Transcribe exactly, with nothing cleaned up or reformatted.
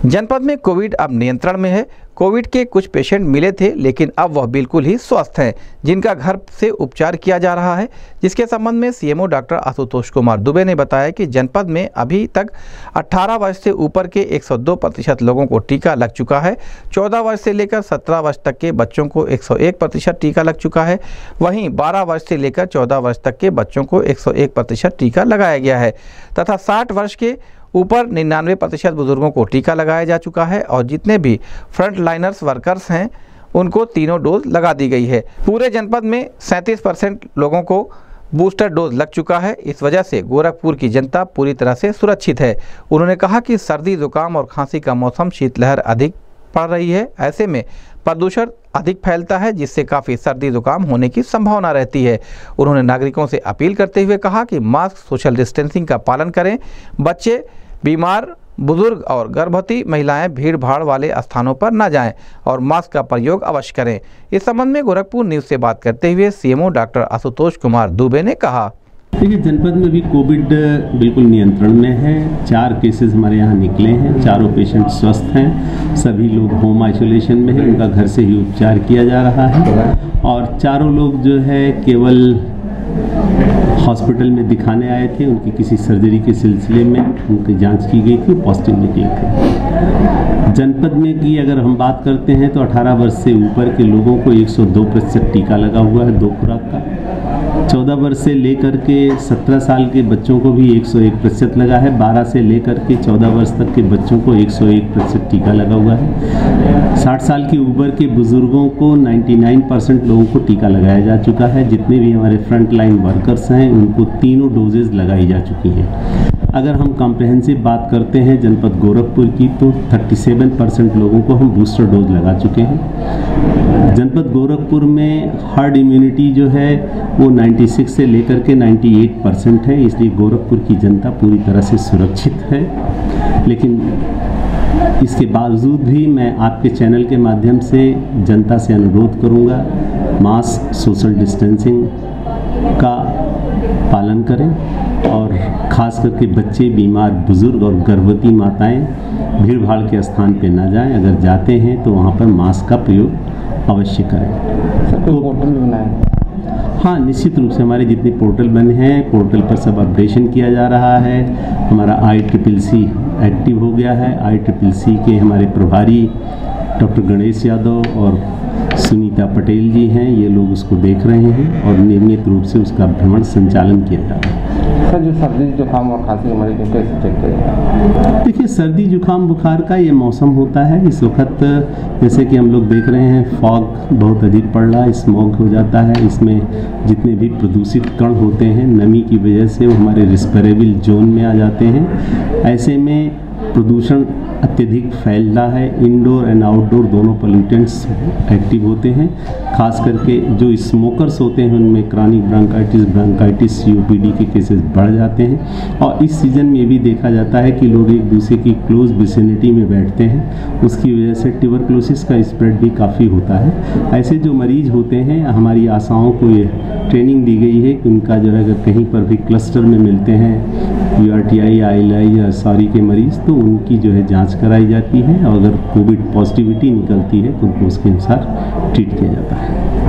जनपद में कोविड अब नियंत्रण में है। कोविड के कुछ पेशेंट मिले थे, लेकिन अब वह बिल्कुल ही स्वस्थ हैं, जिनका घर से उपचार किया जा रहा है। जिसके संबंध में सीएमओ डॉक्टर आशुतोष कुमार दुबे ने बताया कि जनपद में अभी तक अठारह वर्ष से ऊपर के एक सौ दो प्रतिशत लोगों को टीका लग चुका है। चौदह वर्ष से लेकर सत्रह वर्ष तक के बच्चों को एक सौ एक प्रतिशत टीका लग चुका है। वहीं बारह वर्ष से लेकर चौदह वर्ष तक के बच्चों को एक सौ एक प्रतिशत टीका लगाया गया है तथा साठ वर्ष के ऊपर निन्यानवे प्रतिशत बुजुर्गों को टीका लगाया जा चुका है और जितने भी फ्रंट लाइनर्स वर्कर्स हैं उनको तीनों डोज लगा दी गई है। पूरे जनपद में सैंतीस परसेंट लोगों को बूस्टर डोज लग चुका है। इस वजह से गोरखपुर की जनता पूरी तरह से सुरक्षित है। उन्होंने कहा कि सर्दी, जुकाम और खांसी का मौसम, शीतलहर अधिक पड़ रही है। ऐसे में प्रदूषण अधिक फैलता है, जिससे काफ़ी सर्दी जुकाम होने की संभावना रहती है। उन्होंने नागरिकों से अपील करते हुए कहा कि मास्क, सोशल डिस्टेंसिंग का पालन करें। बच्चे, बीमार, बुजुर्ग और गर्भवती महिलाएं भीड़ भाड़ वाले स्थानों पर न जाएं और मास्क का प्रयोग अवश्य करें। इस संबंध में गोरखपुर न्यूज़ से बात करते हुए सीएमओ डॉक्टर आशुतोष कुमार दुबे ने कहा, देखिए, जनपद में भी कोविड बिल्कुल नियंत्रण में है। चार केसेस हमारे यहाँ निकले हैं, चारों पेशेंट स्वस्थ हैं। सभी लोग होम आइसोलेशन में हैं, उनका घर से ही उपचार किया जा रहा है और चारों लोग जो है केवल हॉस्पिटल में दिखाने आए थे। उनकी किसी सर्जरी के सिलसिले में उनकी जांच की गई थी, पॉजिटिव निकले थे। जनपद में की अगर हम बात करते हैं तो अठारह वर्ष से ऊपर के लोगों को एक सौ दो प्रतिशत टीका लगा हुआ है, दो खुराक का। चौदह वर्ष से लेकर के सत्रह साल के बच्चों को भी एक सौ एक प्रतिशत लगा है। बारह से लेकर के चौदह वर्ष तक के बच्चों को एक सौ एक प्रतिशत टीका लगा हुआ है। साठ साल की उम्र के बुजुर्गों को निन्यानवे परसेंट लोगों को टीका लगाया जा चुका है। जितने भी हमारे फ्रंट लाइन वर्कर्स हैं उनको तीनों डोजेज लगाई जा चुकी हैं। अगर हम कॉम्प्रहेंसिव बात करते हैं जनपद गोरखपुर की तो सैंतीस परसेंट लोगों को हम बूस्टर डोज लगा चुके हैं। जनपद गोरखपुर में हर्ड इम्यूनिटी जो है वो छियानवे से लेकर के अट्ठानवे परसेंट है, इसलिए गोरखपुर की जनता पूरी तरह से सुरक्षित है। लेकिन इसके बावजूद भी मैं आपके चैनल के माध्यम से जनता से अनुरोध करूंगा, मास्क, सोशल डिस्टेंसिंग का पालन करें और ख़ास करके बच्चे, बीमार, बुजुर्ग और गर्भवती माताएं भीड़ भाड़ के स्थान पे ना जाएं। अगर जाते हैं तो वहाँ पर मास्क का प्रयोग अवश्य करें। सर, तो पोर्टल बनाए? हाँ, निश्चित रूप से हमारे जितने पोर्टल बने हैं, पोर्टल पर सब अपडेशन किया जा रहा है। हमारा आई ट्रिपल सी एक्टिव हो गया है। आई ट्रिपल सी के हमारे प्रभारी डॉक्टर गणेश यादव और सुनीता पटेल जी हैं, ये लोग उसको देख रहे हैं और नियमित रूप से उसका भ्रमण संचालन किया जा रहा है। सर, जो सर्दी, जुकाम और खांसी के मरीज कैसे चेक करें? देखिए, सर्दी, जुकाम, बुखार का ये मौसम होता है। इस वक्त जैसे कि हम लोग देख रहे हैं फॉग बहुत अधिक पड़ रहा है, स्मॉग हो जाता है। इसमें जितने भी प्रदूषित कण होते हैं नमी की वजह से वो हमारे रिस्पिरेबल जोन में आ जाते हैं। ऐसे में प्रदूषण अत्यधिक फैल रहा है। इंडोर एंड आउटडोर दोनों पोल्यूटेंट्स एक्टिव होते हैं। खास करके जो स्मोकर्स होते हैं उनमें क्रॉनिक ब्रोंकाइटिस, ब्रोंकाइटिस, सीओपीडी के केसेस बढ़ जाते हैं और इस सीज़न में भी देखा जाता है कि लोग एक दूसरे की क्लोज विसिनिटी में बैठते हैं। उसकी वजह से ट्यूबरकुलोसिस का स्प्रेड भी काफ़ी होता है। ऐसे जो मरीज होते हैं, हमारी आशाओं को ये ट्रेनिंग दी गई है कि उनका जो है अगर कहीं पर भी क्लस्टर में मिलते हैं U R T I, I L I या सॉरी के मरीज़, तो उनकी जो है जांच कराई जाती है और अगर कोविड पॉजिटिविटी निकलती है तो उनको उसके अनुसार ट्रीट किया जाता है।